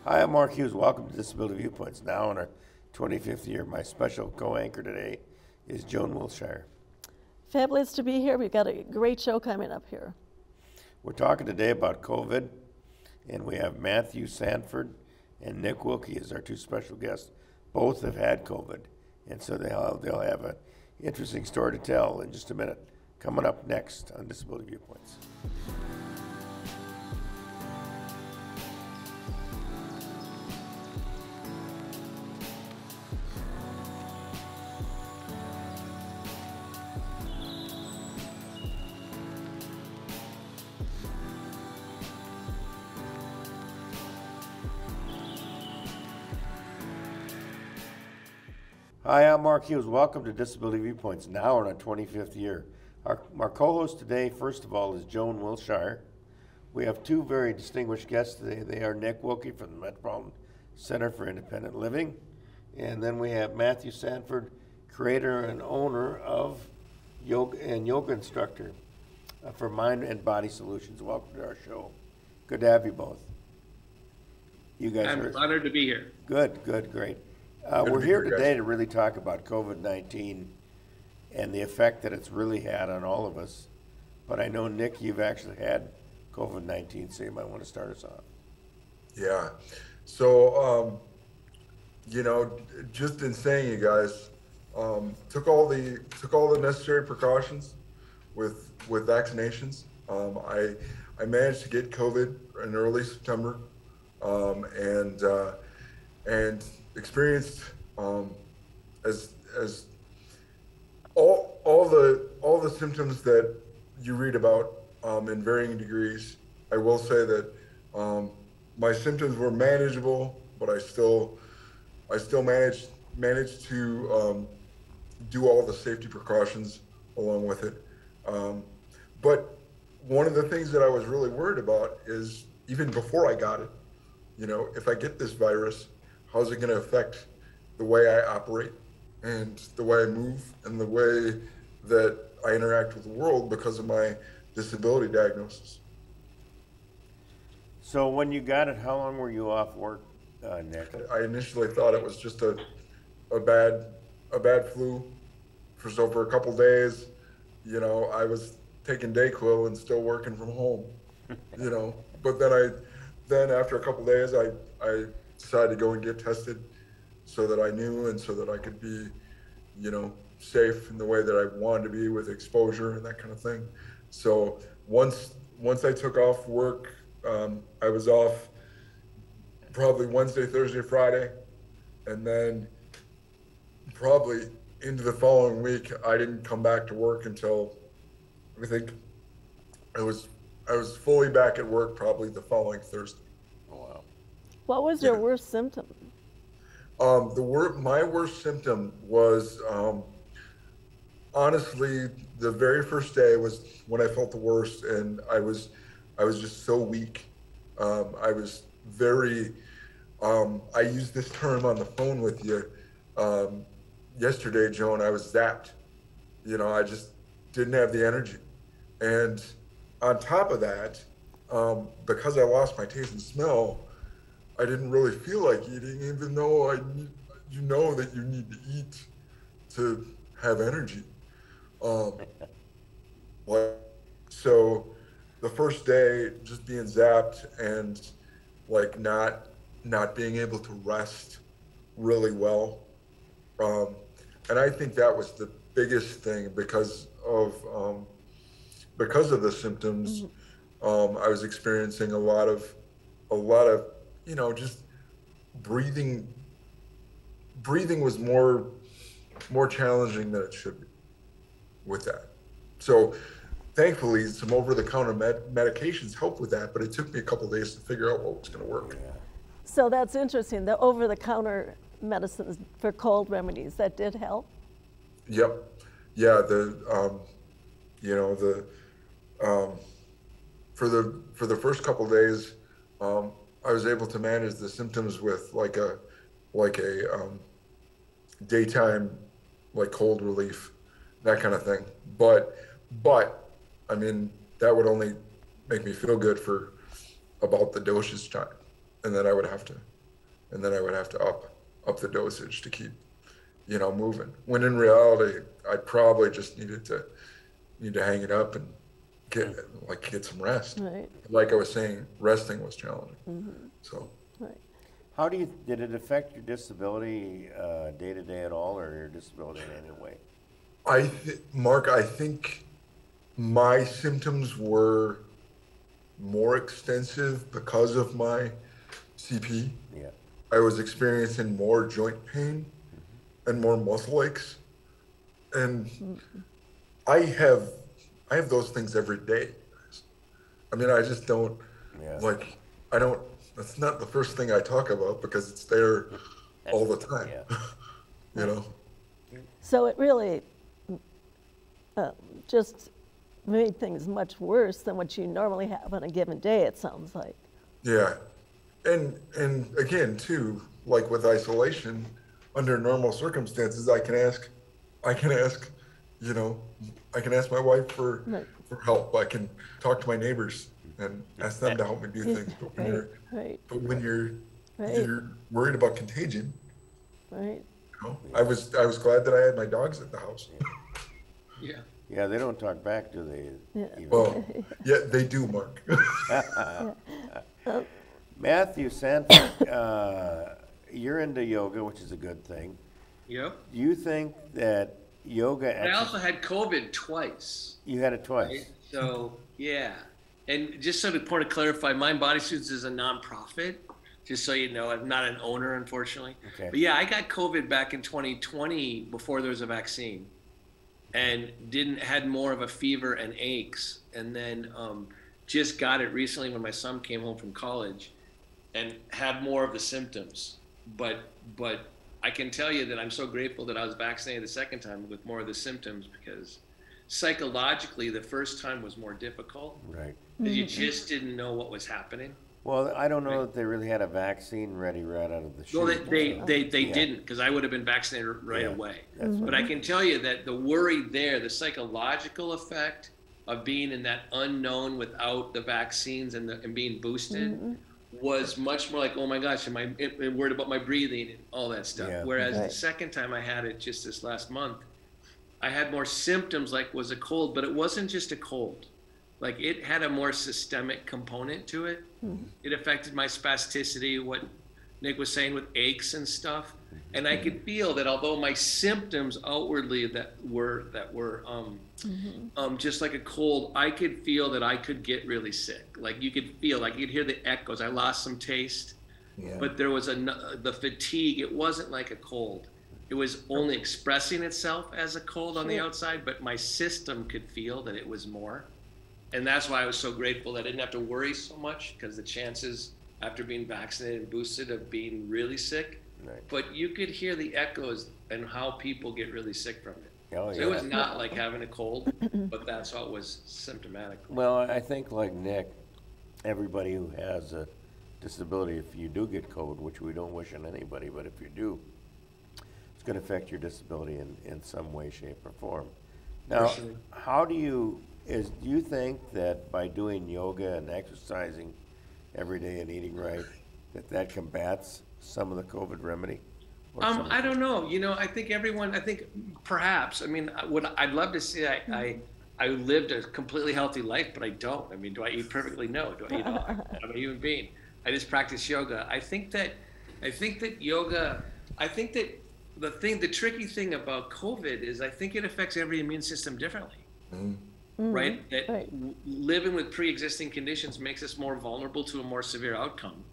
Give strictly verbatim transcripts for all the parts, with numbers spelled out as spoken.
Hi, I'm Mark Hughes. Welcome to Disability Viewpoints. Now in our twenty-fifth year, my special co-anchor today is Joan Willshire. Fabulous to be here. We've got a great show coming up here. We're talking today about COVID, and we have Matthew Sanford and Nick Wilke as our two special guests. Both have had COVID, and so they'll, they'll have an interesting story to tell in just a minute. Coming up next on Disability Viewpoints. Hi, I'm Mark Hughes. Welcome to Disability Viewpoints, now in our twenty-fifth year. Our, our co-host today, first of all, is Joan Willshire. We have two very distinguished guests today. They are Nick Wilke from the Metropolitan Center for Independent Living, and then we have Matthew Sanford, creator and owner of yoga and yoga instructor uh, for Mind and Body Solutions. Welcome to our show. Good to have you both. You guys I'm are honored to be here. Good, good, great. Uh, we're here today to really talk about COVID nineteen and the effect that it's really had on all of us. But I know, Nick, you've actually had COVID nineteen, so you might want to start us off. Yeah. So, um, you know, just in saying, you guys um, took all the took all the necessary precautions with with vaccinations. Um, I I managed to get COVID in early September, um, and uh, and experienced um, as as all all the all the symptoms that you read about um, in varying degrees. I will say that um, my symptoms were manageable, but I still I still managed managed to um, do all the safety precautions along with it. Um, but one of the things that I was really worried about is, even before I got it, you know, if I get this virus, how's it going to affect the way I operate and the way I move and the way that I interact with the world because of my disability diagnosis? So when you got it, how long were you off work, uh, Nick? I initially thought it was just a a bad a bad flu. For so for a couple days, you know, I was taking Dayquil and still working from home. You know, but then I then after a couple days, I I decided to go and get tested so that I knew and so that I could be, you know, safe in the way that I wanted to be with exposure and that kind of thing. So once once I took off work, um, I was off probably Wednesday, Thursday, Friday, and then probably into the following week, I didn't come back to work until I think I was I was fully back at work probably the following Thursday. What was your worst symptom? Um, the wor- my worst symptom was, um, honestly, the very first day was when I felt the worst, and I was, I was just so weak. Um, I was very, um, I used this term on the phone with you um, yesterday, Joan. I was zapped. You know, I just didn't have the energy. And on top of that, um, because I lost my taste and smell, I didn't really feel like eating, even though I need, you know that you need to eat to have energy. Um, so the first day, just being zapped and like not not being able to rest really well, um, and I think that was the biggest thing because of um, because of the symptoms. Mm-hmm. um, I was experiencing a lot of a lot of you know, just breathing, breathing was more, more challenging than it should be with that. So thankfully some over-the-counter med medications help with that, but it took me a couple of days to figure out what was going to work. Yeah. So that's interesting, the over-the-counter medicines for cold remedies, that did help? Yep. Yeah, the, um, you know, the, um, for the, for the first couple of days, um, I was able to manage the symptoms with like a, like a um, daytime, like cold relief, that kind of thing. But, but, I mean, that would only make me feel good for about the dosage time, and then I would have to and then I would have to up up the dosage to keep, you know, moving. When in reality, I probably just needed to need to hang it up and get like get some rest. Right. Like I was saying, resting was challenging. Mm-hmm. So. Right. How do you, did it affect your disability uh, day to day at all, or your disability in any way? I, th- Mark, I think my symptoms were more extensive because of my C P. Yeah. I was experiencing more joint pain mm-hmm. and more muscle aches, and mm-hmm. I have, I have those things every day. I mean, I just don't yeah. like. I don't. That's not the first thing I talk about because it's there all the time. Yeah. You know. So it really uh, just made things much worse than what you normally have on a given day, it sounds like. Yeah. And and again, too, like with isolation, under normal circumstances, I can ask, I can ask, you know, I can ask my wife for right. for help. I can talk to my neighbors and ask them to help me do things. But when right. you're, right. but when you're, right. you're worried about contagion, right? You know, I was I was glad that I had my dogs at the house. Yeah. Yeah, they don't talk back, do they? Yeah. Even? Well, yeah, they do, Mark. Matthew Sanford, uh, you're into yoga, which is a good thing. Yep. Do you think that yoga? I also had COVID twice. You had it twice. Right? So yeah, and just so to point to clarify, Mind Bodysuits is a nonprofit. Just so you know, I'm not an owner, unfortunately. Okay. But yeah, I got COVID back in twenty twenty before there was a vaccine, and didn't had more of a fever and aches, and then um, just got it recently when my son came home from college, and had more of the symptoms. But but I can tell you that I'm so grateful that I was vaccinated the second time with more of the symptoms, because psychologically the first time was more difficult. Right. Because you just didn't know what was happening. Well, I don't know that they really had a vaccine ready right out of the chute. Well, they they, so. they, they yeah. didn't, because I would have been vaccinated right yeah, away. That's But I can tell you that the worry there, the psychological effect of being in that unknown without the vaccines and, the, and being boosted mm-hmm. was much more like, oh my gosh, am I am worried about my breathing and all that stuff. Yeah. Whereas right. the second time I had it just this last month, I had more symptoms like was a cold, but it wasn't just a cold. Like it had a more systemic component to it. Mm-hmm. It affected my spasticity, what Nick was saying with aches and stuff. And I could feel that although my symptoms outwardly that were that were um, mm-hmm. um, just like a cold, I could feel that I could get really sick. Like you could feel, like you'd hear the echoes. I lost some taste, yeah. but there was a the fatigue. It wasn't like a cold. It was only expressing itself as a cold on the outside, but my system could feel that it was more. And that's why I was so grateful that I didn't have to worry so much, because the chances after being vaccinated and boosted of being really sick, right. but you could hear the echoes and how people get really sick from it. Oh, so yeah. it was not like having a cold, but that's how it was symptomatic. Well, I think like Nick, everybody who has a disability, if you do get COVID, which we don't wish on anybody, but if you do, it's going to affect your disability in, in some way, shape, or form. Now, sure. how do you... Is do you think that by doing yoga and exercising every day and eating right, that that combats some of the COVID remedy? Um, I don't know. You know, I think everyone. I think perhaps. I mean, what I'd love to see. I, I I lived a completely healthy life, but I don't. I mean, do I eat perfectly? No. Do I eat? I'm a human being. I just practice yoga. I think that. I think that yoga. I think that the thing, the tricky thing about COVID is, I think it affects every immune system differently. Mm-hmm. Mm-hmm. Right? That right. living with pre-existing conditions makes us more vulnerable to a more severe outcome.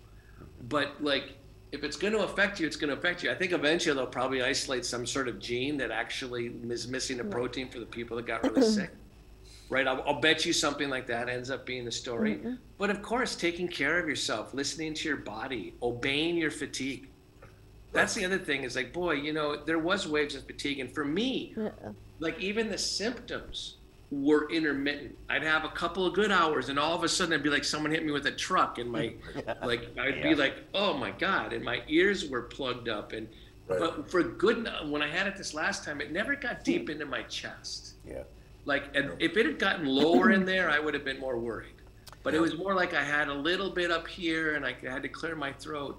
But like, if it's going to affect you, it's going to affect you. I think eventually they'll probably isolate some sort of gene that actually is missing a protein for the people that got really sick. Right? I'll, I'll bet you something like that ends up being the story. Mm-hmm. But of course, taking care of yourself, listening to your body, obeying your fatigue. That's the other thing, is like, boy, you know, there was waves of fatigue. And for me, yeah. like even the symptoms were intermittent. I'd have a couple of good hours, and all of a sudden I'd be like, someone hit me with a truck, and my, like, I'd yeah. be like, oh my God, and my ears were plugged up. And right. but for good, when I had it this last time, it never got deep into my chest. Yeah. Like, and if it had gotten lower in there, I would have been more worried. But it was more like I had a little bit up here, and I had to clear my throat.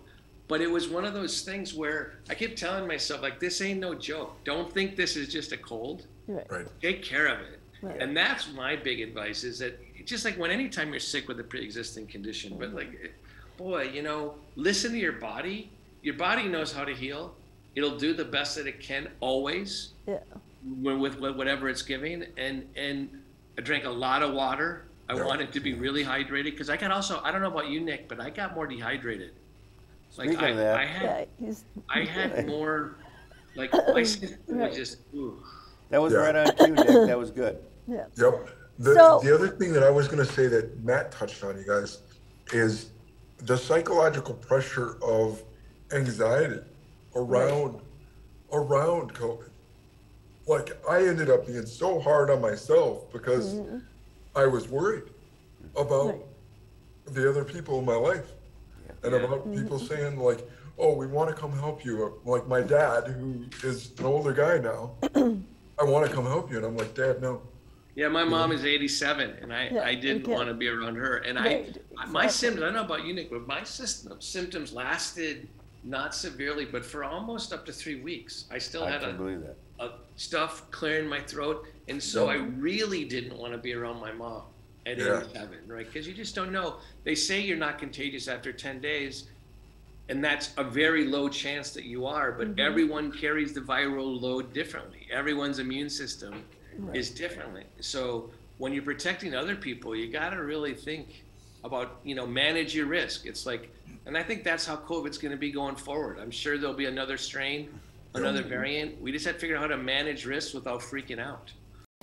but it was one of those things where I kept telling myself, like, this ain't no joke. Don't think this is just a cold. Right. Right. Take care of it. Right. And that's my big advice, is that just like when anytime you're sick with a pre-existing condition, but like, boy, you know, listen to your body. Your body knows how to heal. It'll do the best that it can always. Yeah. With, with whatever it's giving. And, and I drank a lot of water. I Yeah. wanted to be really hydrated because I got also, I don't know about you, Nick, but I got more dehydrated. Like Speaking I, of that- I had, Yeah, he's, I had more, like my system Right. was just, ooh. That was Yeah. right on cue, Nick. That was good. yeah. Yep. The, So- the other thing that I was going to say that Matt touched on, you guys, is the psychological pressure of anxiety around around COVID. Like, I ended up being so hard on myself because Mm-hmm. I was worried about Right. the other people in my life and Yeah. about people saying, like, oh, we want to come help you. Like my dad, who is an older guy now, I want to come help you. And I'm like, Dad, no. Yeah, my mom is eighty-seven, and I, Yeah, I didn't okay. want to be around her. And Right, I, my exactly. symptoms, I don't know about you, Nick, but my system, symptoms lasted not severely, but for almost up to three weeks. I still I had can a, believe that. a stuff clearing my throat, and so I Yeah. really didn't want to be around my mom at Yeah. eighty-seven, right? Because you just don't know. They say you're not contagious after ten days, and that's a very low chance that you are, but everyone carries the viral load differently. Everyone's immune system is differently. So when you're protecting other people, you got to really think about, you know, manage your risk. It's like, and I think that's how COVID's going to be going forward. I'm sure there'll be another strain, another variant. We just have to figure out how to manage risks without freaking out.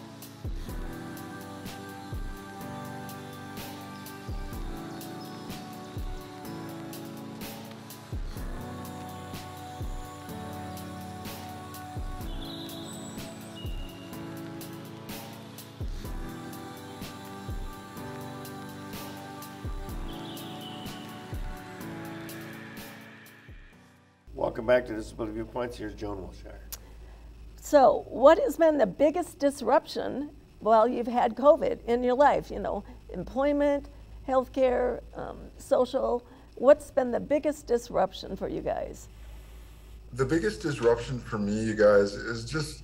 Welcome back to Disability Viewpoints. Here's Joan Willshire. So, what has been the biggest disruption while you've had COVID in your life? You know, employment, healthcare, um, social. What's been the biggest disruption for you guys? The biggest disruption for me, you guys, is just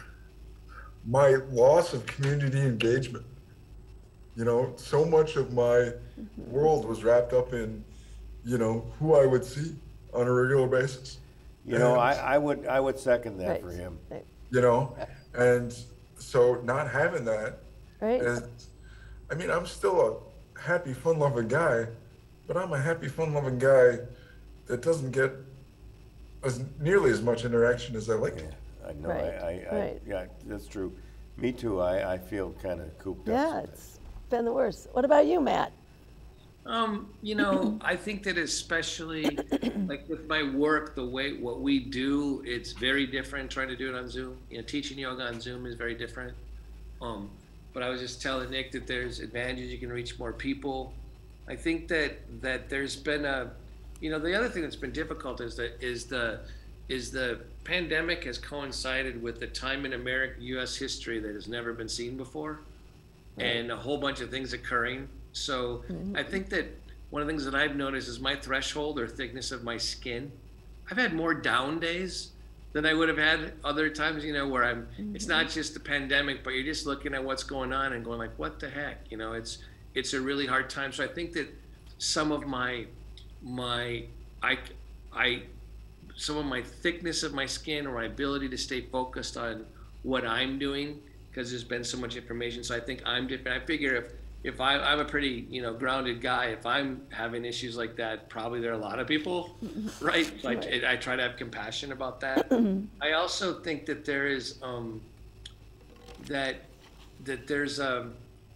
my loss of community engagement. You know, so much of my world was wrapped up in, you know, who I would see on a regular basis. You know, And, I, I would I would second that Right. for him. Right. you know, and so not having that, Right. and I mean, I'm still a happy, fun-loving guy, but I'm a happy, fun-loving guy that doesn't get as nearly as much interaction as I like. Yeah, I know. Right, I, I, I right. yeah, that's true. Me too. I, I feel kind of cooped up. Yeah, sometimes. it's been the worst. What about you, Matt? Um, you know, I think that especially like with my work, the way what we do, it's very different trying to do it on Zoom. You know, teaching yoga on Zoom is very different. Um, but I was just telling Nick that there's advantages. You can reach more people. I think that that there's been a, you know, the other thing that's been difficult is that is the is the pandemic has coincided with the time in American U S history that has never been seen before, and a whole bunch of things occurring. So I think that one of the things that I've noticed is my threshold or thickness of my skin. I've had more down days than I would have had other times, you know, where I'm, it's not just the pandemic, but you're just looking at what's going on and going like, what the heck, you know, it's, it's a really hard time. So I think that some of my, my, I, I, some of my thickness of my skin or my ability to stay focused on what I'm doing, because there's been so much information. So I think I'm different. I figure if, if I, I'm a pretty, you know, grounded guy, if I'm having issues like that, probably there are a lot of people, right? Like Right. I try to have compassion about that. I also think that there is, um, that, that there's, um,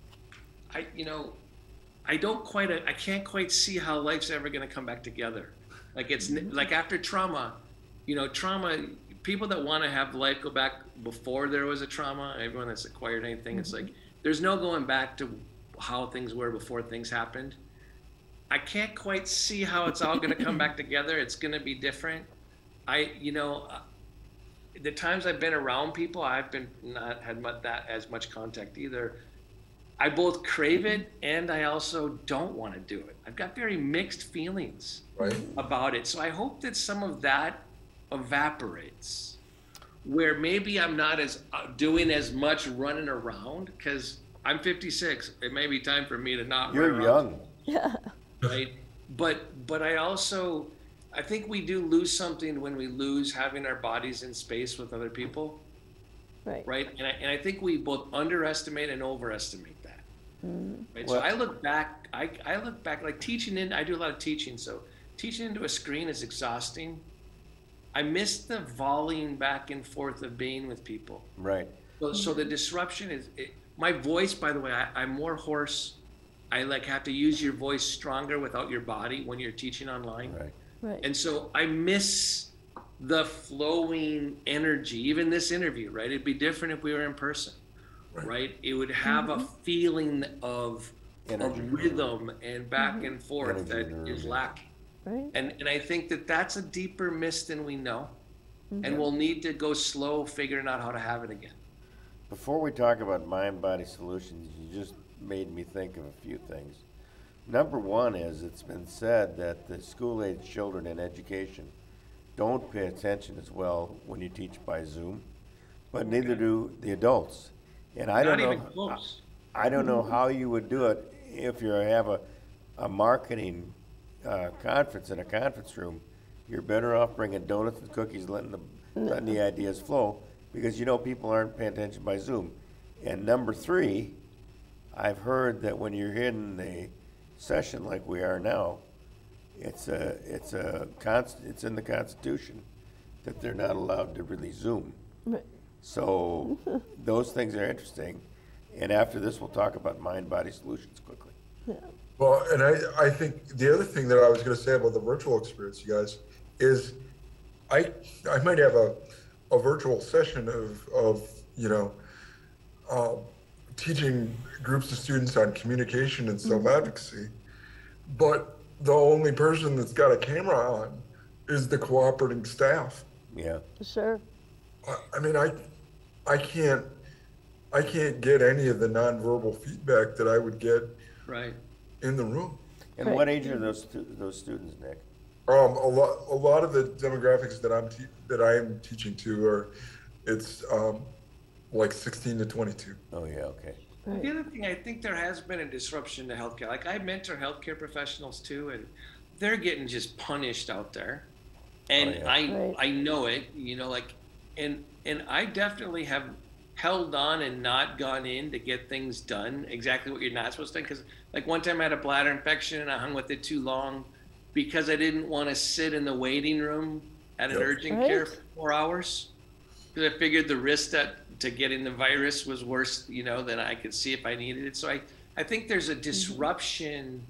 I, you know, I don't quite, I can't quite see how life's ever going to come back together. Like it's like after trauma, you know, trauma, people that want to have life go back before there was a trauma, everyone that's acquired anything, it's like, there's no going back to how things were before things happened. I can't quite see how it's all going to come back together. It's going to be different. I, you know, uh, the times I've been around people, I've been not had much, that as much contact either. I both crave it and I also don't want to do it. I've got very mixed feelings Right. about it. So I hope that some of that evaporates, where maybe I'm not as uh, doing as much running around, because I'm fifty-six. It may be time for me to not You're run around. young. Yeah. Right? But but I also I think we do lose something when we lose having our bodies in space with other people, Right. right? And I, and I think we both underestimate and overestimate that. Mm. Right? Well- So I look back, I, I look back like teaching in, I do a lot of teaching. So teaching into a screen is exhausting. I miss the volleying back and forth of being with people. Right. So, so the disruption is, it, my voice, by the way, I, I'm more hoarse. I like have to use your voice stronger without your body when you're teaching online. Right. Right. And so I miss the flowing energy, even this interview, right? It'd be different if we were in person, Right. right? It would have a feeling of, Energy. of rhythm and back and forth Energy that in the is room. lacking. Right. And, and I think that that's a deeper miss than we know. Mm-hmm. And we'll need to go slow figuring out how to have it again. Before we talk about mind-body solutions, you just made me think of a few things. Number one is, it's been said that the school-age children in education don't pay attention as well when you teach by Zoom, but neither do the adults. And I Not don't know. even close. I don't know how you would do it if you have a, a marketing uh, conference in a conference room. You're better off bringing donuts and cookies, letting the, letting the ideas flow, because you know people aren't paying attention by Zoom. And number three, I've heard that when you're in a session like we are now, it's a, it's a const, it's in the Constitution that they're not allowed to really Zoom. Right. So those things are interesting. And after this, we'll talk about mind-body solutions quickly. Yeah. Well, and I, I think the other thing that I was going to say about the virtual experience, you guys, is I I might have a, a virtual session of, of you know, uh, teaching groups of students on communication and self-advocacy, but the only person that's got a camera on is the cooperating staff. Yeah. Sure. I, I mean, I I can't I can't get any of the nonverbal feedback that I would get Right. in the room. And Right. what age are those stu- those students, Nick? Um, a lot, a lot of the demographics that I'm te- that I am teaching to are, it's um, like sixteen to twenty-two. Oh yeah, okay. Right. The other thing, I think there has been a disruption to healthcare. Like I mentor healthcare professionals too, and they're getting just punished out there. And Oh, yeah. I Right. I know it, you know, like, and and I definitely have held on and not gone in to get things done exactly what you're not supposed to. Because like one time I had a bladder infection and I hung with it too long because I didn't want to sit in the waiting room at an Yep. urgent Right. care for four hours. Because I figured the risk that to getting the virus was worse, you know, than I could see if I needed it. So I, I think there's a disruption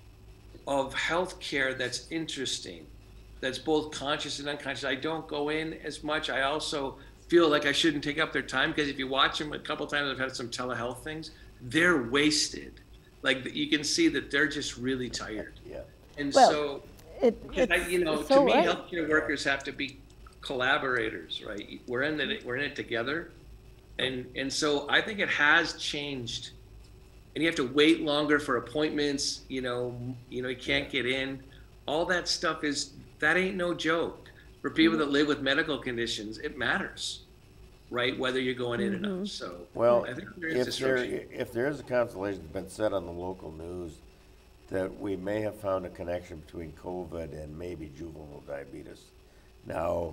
of healthcare that's interesting, that's both conscious and unconscious. I don't go in as much. I also feel like I shouldn't take up their time, because if you watch them a couple times, I've had some telehealth things, they're wasted. Like you can see that they're just really tired. Yeah. And Well, so, It, and I, it's- you know, it's to so me, right. healthcare workers have to be collaborators, right? We're in it, we're in it together. And, and so I think it has changed, and you have to wait longer for appointments, you know, you know, you can't get in. All that stuff is, that ain't no joke. For people that live with medical conditions, it matters, right? Whether you're going in or not. So Well, I think there is if there, disruption. if there is a constellation that's been said on the local news that we may have found a connection between COVID and maybe juvenile diabetes. Now,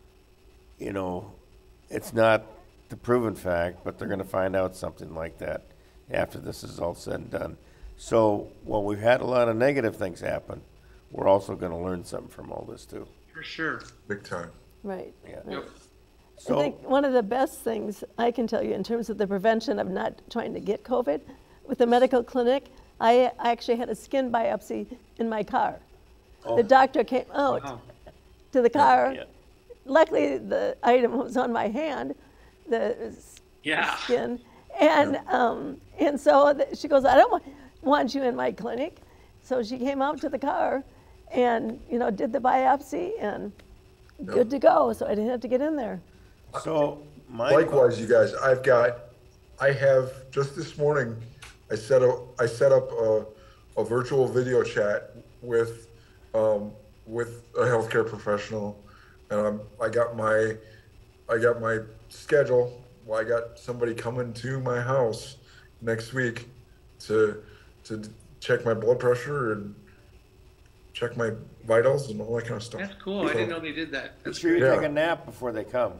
you know, it's not the proven fact, but they're gonna find out something like that after this is all said and done. So, while we've had a lot of negative things happen, we're also gonna learn something from all this too. For sure. Big time. Right. Yeah. right. Yep. I So, think one of the best things I can tell you in terms of the prevention of not trying to get COVID, with the medical clinic, I I actually had a skin biopsy in my car. Oh. The doctor came out Wow. to the car. Yeah. Luckily, the item was on my hand, the s- Yeah. skin. And, um, and so th- she goes, I don't want, want you in my clinic. So she came out to the car and, you know, did the biopsy and good to go. So I didn't have to get in there. so, my. Likewise, you guys, I've got, I have, just this morning, I set up I set up a, a virtual video chat with um, with a healthcare professional, and I'm, I got my I got my schedule. Well, I got somebody coming to my house next week to to check my blood pressure and check my vitals and all that kind of stuff. That's cool. So, I didn't know they did that. That's Make sure you yeah. take a nap before they come.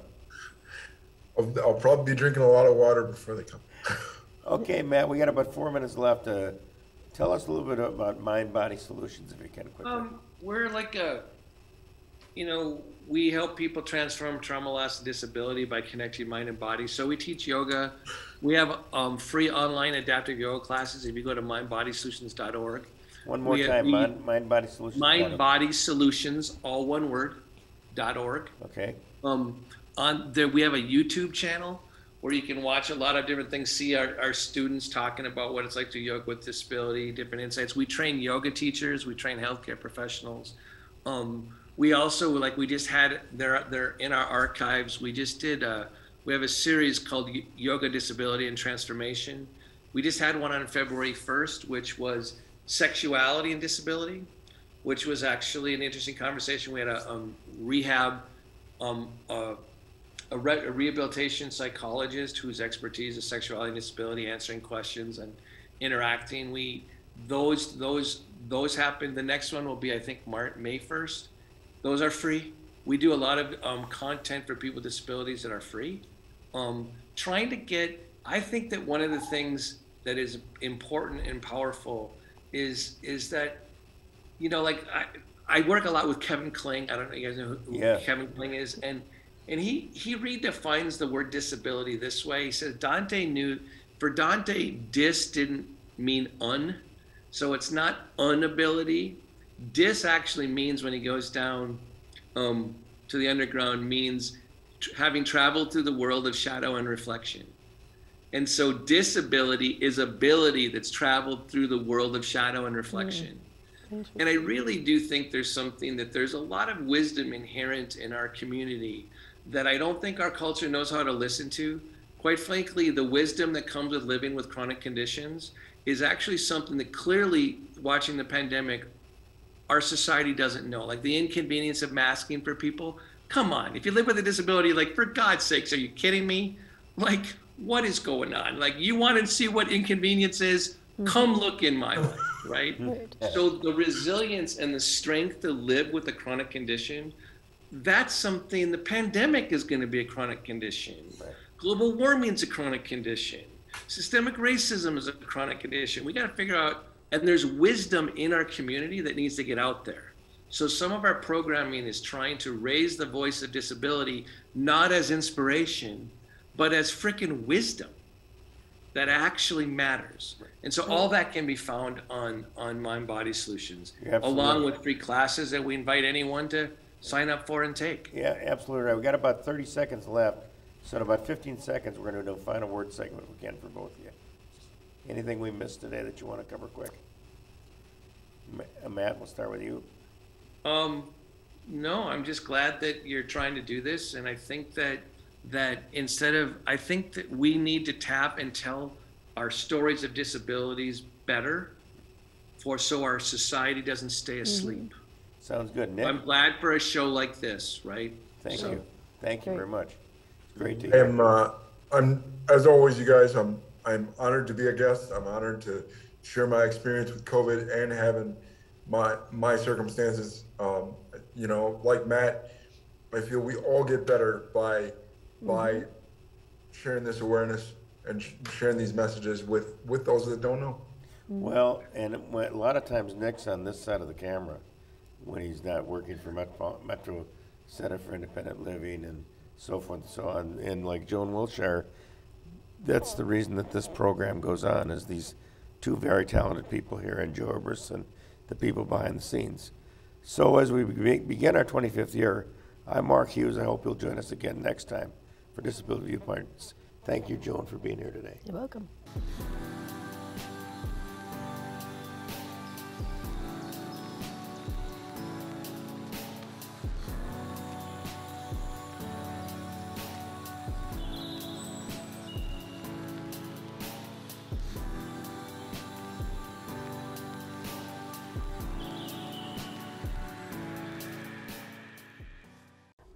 I'll, I'll probably be drinking a lot of water before they come. Okay, Matt, we got about four minutes left. Uh, tell us a little bit about Mind Body Solutions, if you can, quickly. Um, we're like a, you know, we help people transform trauma, loss, and disability by connecting mind and body. So we teach yoga. We have um, free online adaptive yoga classes if you go to mind body solutions dot org. One more we, time, we, Mind, Mind Body Solutions. Mind Body Solutions, all one word, dot org. Okay. Um, on there, we have a YouTube channel where you can watch a lot of different things, see our, our students talking about what it's like to yoga with disability, different insights. We train yoga teachers, we train healthcare professionals. Um, we also, like we just had, they're, they're in our archives, we just did, a, we have a series called Yoga, Disability, and Transformation. We just had one on February first, which was Sexuality and Disability, which was actually an interesting conversation. We had a um, rehab, um, uh, A, re- a rehabilitation psychologist whose expertise is sexuality and disability, answering questions and interacting. We those those those happen. The next one will be, I think, March, May first. Those are free. We do a lot of um, content for people with disabilities that are free. Um, trying to get, I think that one of the things that is important and powerful is is that, you know, like I, I work a lot with Kevin Kling. I don't know if you guys know who, who yeah. Kevin Kling is, and And he, he redefines the word disability this way. He says Dante knew, for Dante, dis didn't mean un. So it's not unability. Dis actually means, when he goes down um, to the underground, means tr- having traveled through the world of shadow and reflection. And so disability is ability that's traveled through the world of shadow and reflection. Mm. And I really do think there's something that there's a lot of wisdom inherent in our community that I don't think our culture knows how to listen to. Quite frankly, the wisdom that comes with living with chronic conditions is actually something that clearly, watching the pandemic, our society doesn't know. Like the inconvenience of masking for people. Come on, if you live with a disability, like, for God's sakes, are you kidding me? Like, what is going on? Like, you want to see what inconvenience is? Come look in my life, right? So the resilience and the strength to live with a chronic condition, that's something. The pandemic is going to be a chronic condition. Right. Global warming is a chronic condition. Systemic racism is a chronic condition. We got to figure out, and there's wisdom in our community that needs to get out there. So some of our programming is trying to raise the voice of disability, not as inspiration, but as frickin' wisdom that actually matters. And so all that can be found on, on Mind Body Solutions, along with free classes that we invite anyone to sign up for and take. Yeah, absolutely right. We got about thirty seconds left. So in about fifteen seconds, we're going to do a final word segment if we can for both of you. Anything we missed today that you want to cover quick? Matt, we'll start with you. Um, no, I'm just glad that you're trying to do this. And I think that that instead of, I think that we need to tap and tell our stories of disabilities better for so our society doesn't stay asleep. Mm-hmm. Sounds good, Nick. I'm glad for a show like this, right? Thank so. you. Thank you very much. It's great to hear. I'm, uh, I'm, as always, you guys, I'm, I'm honored to be a guest. I'm honored to share my experience with COVID and having my, my circumstances. Um, you know, like Matt, I feel we all get better by, mm-hmm. by sharing this awareness and sh- sharing these messages with, with those that don't know. Well, and a lot of times Nick's on this side of the camera when he's not working for Metro, Metro Center for Independent Living and so forth and so on. And like Joan Willshire, that's the reason that this program goes on, is these two very talented people here, and Joe Herbers and the people behind the scenes. So as we be- begin our twenty-fifth year, I'm Mark Hughes. I hope you'll join us again next time for Disability Viewpoints. Thank you, Joan, for being here today. You're welcome.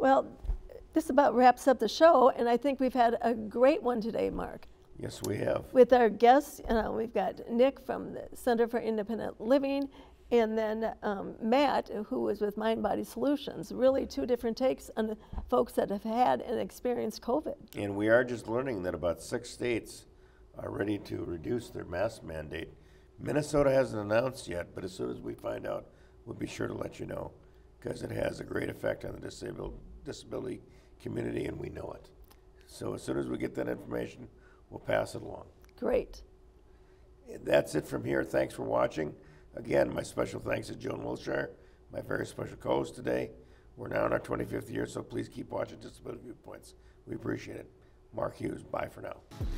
Well, this about wraps up the show, and I think we've had a great one today, Mark. Yes, we have. With our guests, uh, we've got Nick from the Center for Independent Living, and then um, Matt, who was with Mind Body Solutions. Really two different takes on the folks that have had and experienced COVID. And we are just learning that about six states are ready to reduce their mask mandate. Minnesota hasn't announced yet, but as soon as we find out, we'll be sure to let you know, because it has a great effect on the disabled disability community, and we know it. So as soon as we get that information, we'll pass it along. Great. That's it from here. Thanks for watching. Again, my special thanks to Joan Willshire, my very special co-host today. We're now in our twenty-fifth year, so please keep watching Disability Viewpoints. We appreciate it. Mark Hughes, bye for now.